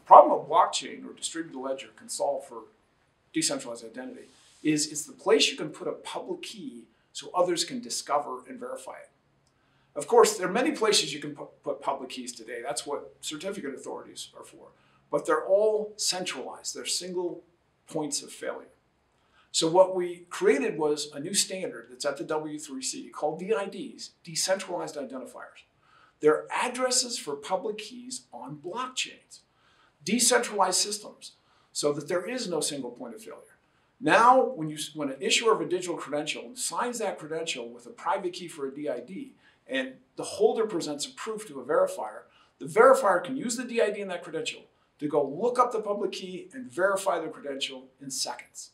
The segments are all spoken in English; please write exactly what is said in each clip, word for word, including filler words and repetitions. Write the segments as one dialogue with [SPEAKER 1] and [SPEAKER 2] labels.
[SPEAKER 1] problem a blockchain or distributed ledger can solve for decentralized identity is it's the place you can put a public key so others can discover and verify it. Of course, there are many places you can put, put public keys today. That's what certificate authorities are for. But they're all centralized. They're single points of failure. So what we created was a new standard that's at the W three C called D I Ds, Decentralized Identifiers. They're addresses for public keys on blockchains, decentralized systems, so that there is no single point of failure. Now, when, you, when an issuer of a digital credential signs that credential with a private key for a D I D, and the holder presents a proof to a verifier, the verifier can use the D I D in that credential to go look up the public key and verify the credential in seconds.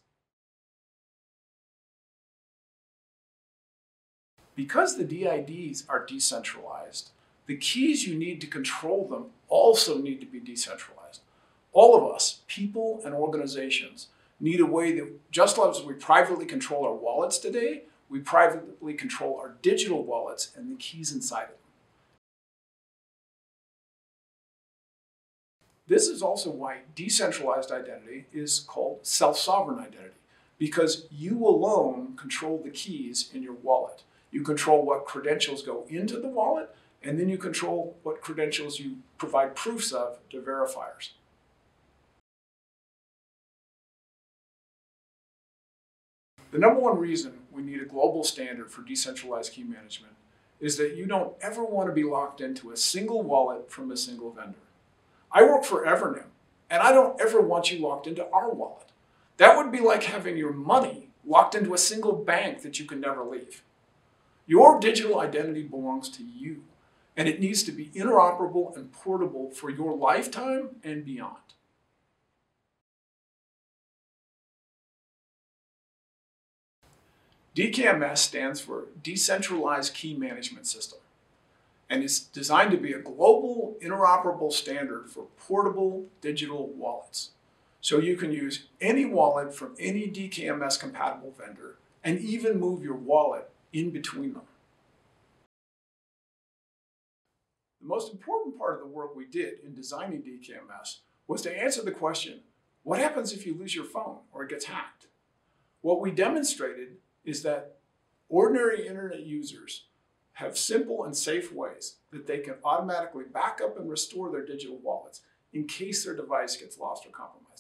[SPEAKER 1] Because the D I Ds are decentralized, the keys you need to control them also need to be decentralized. All of us, people and organizations, need a way that, just as we privately control our wallets today, we privately control our digital wallets and the keys inside of them. This is also why decentralized identity is called self-sovereign identity, because you alone control the keys in your wallet. You control what credentials go into the wallet, and then you control what credentials you provide proofs of to verifiers. The number one reason we need a global standard for decentralized key management is that you don't ever want to be locked into a single wallet from a single vendor. I work for Evernym, and I don't ever want you locked into our wallet. That would be like having your money locked into a single bank that you can never leave. Your digital identity belongs to you, and it needs to be interoperable and portable for your lifetime and beyond. D K M S stands for Decentralized Key Management System, and it's designed to be a global interoperable standard for portable digital wallets. So you can use any wallet from any D K M S compatible vendor and even move your wallet in between them. The most important part of the work we did in designing D K M S was to answer the question, what happens if you lose your phone or it gets hacked? What we demonstrated is that ordinary internet users have simple and safe ways that they can automatically back up and restore their digital wallets in case their device gets lost or compromised.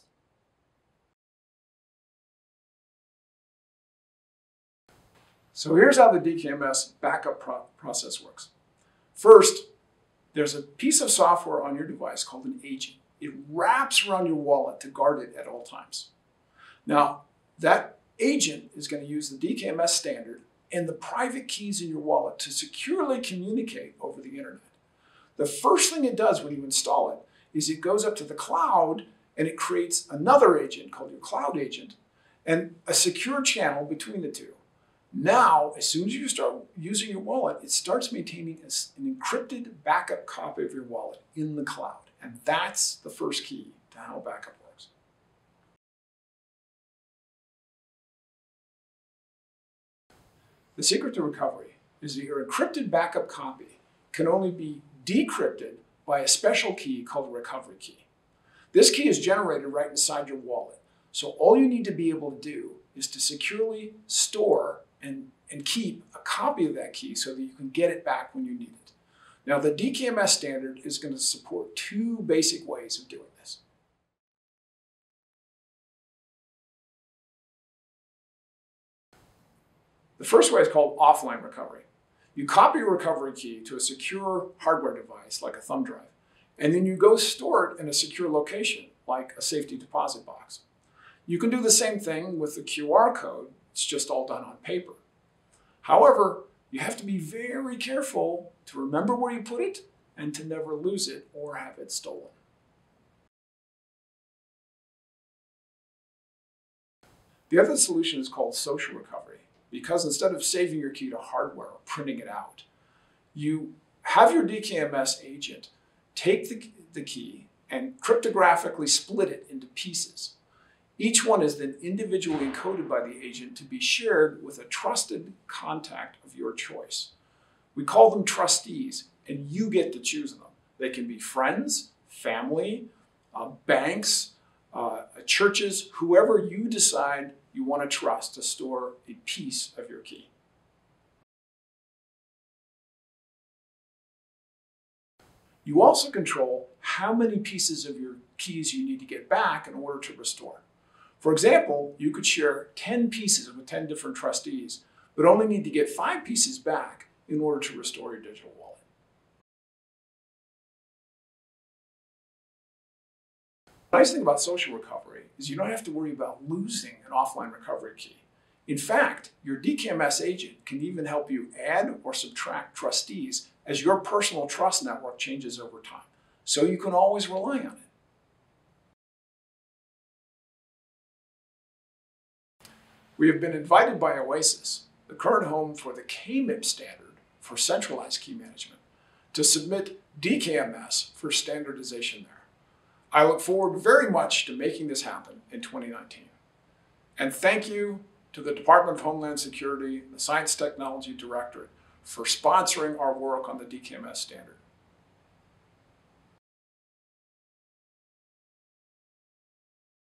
[SPEAKER 1] So here's how the D K M S backup pro process works. First, there's a piece of software on your device called an agent. It wraps around your wallet to guard it at all times. Now, that agent is going to use the D K M S standard and the private keys in your wallet to securely communicate over the internet. The first thing it does when you install it is it goes up to the cloud and it creates another agent called your cloud agent and a secure channel between the two. Now, as soon as you start using your wallet, it starts maintaining an encrypted backup copy of your wallet in the cloud. And that's the first key to how backup works. The secret to recovery is that your encrypted backup copy can only be decrypted by a special key called a recovery key. This key is generated right inside your wallet. So all you need to be able to do is to securely store and, and keep a copy of that key so that you can get it back when you need it. Now, the D K M S standard is going to support two basic ways of doing this. The first way is called offline recovery. You copy your recovery key to a secure hardware device like a thumb drive, and then you go store it in a secure location like a safety deposit box. You can do the same thing with the Q R code. It's just all done on paper. However, you have to be very careful to remember where you put it and to never lose it or have it stolen. The other solution is called social recovery, because instead of saving your key to hardware or printing it out, you have your D K M S agent take the, the key and cryptographically split it into pieces. Each one is then individually encoded by the agent to be shared with a trusted contact of your choice. We call them trustees, and you get to choose them. They can be friends, family, uh, banks, uh, churches, whoever you decide you want to trust to store a piece of your key. You also control how many pieces of your keys you need to get back in order to restore. For example, you could share ten pieces with ten different trustees, but only need to get five pieces back in order to restore your digital wallet. The nice thing about social recovery is you don't have to worry about losing an offline recovery key. In fact, your D K M S agent can even help you add or subtract trustees as your personal trust network changes over time, so you can always rely on it. We have been invited by Oasis, the current home for the K M I M standard for centralized key management, to submit D K M S for standardization there. I look forward very much to making this happen in twenty nineteen. And thank you to the Department of Homeland Security, the Science Technology Directorate, for sponsoring our work on the D K M S standard.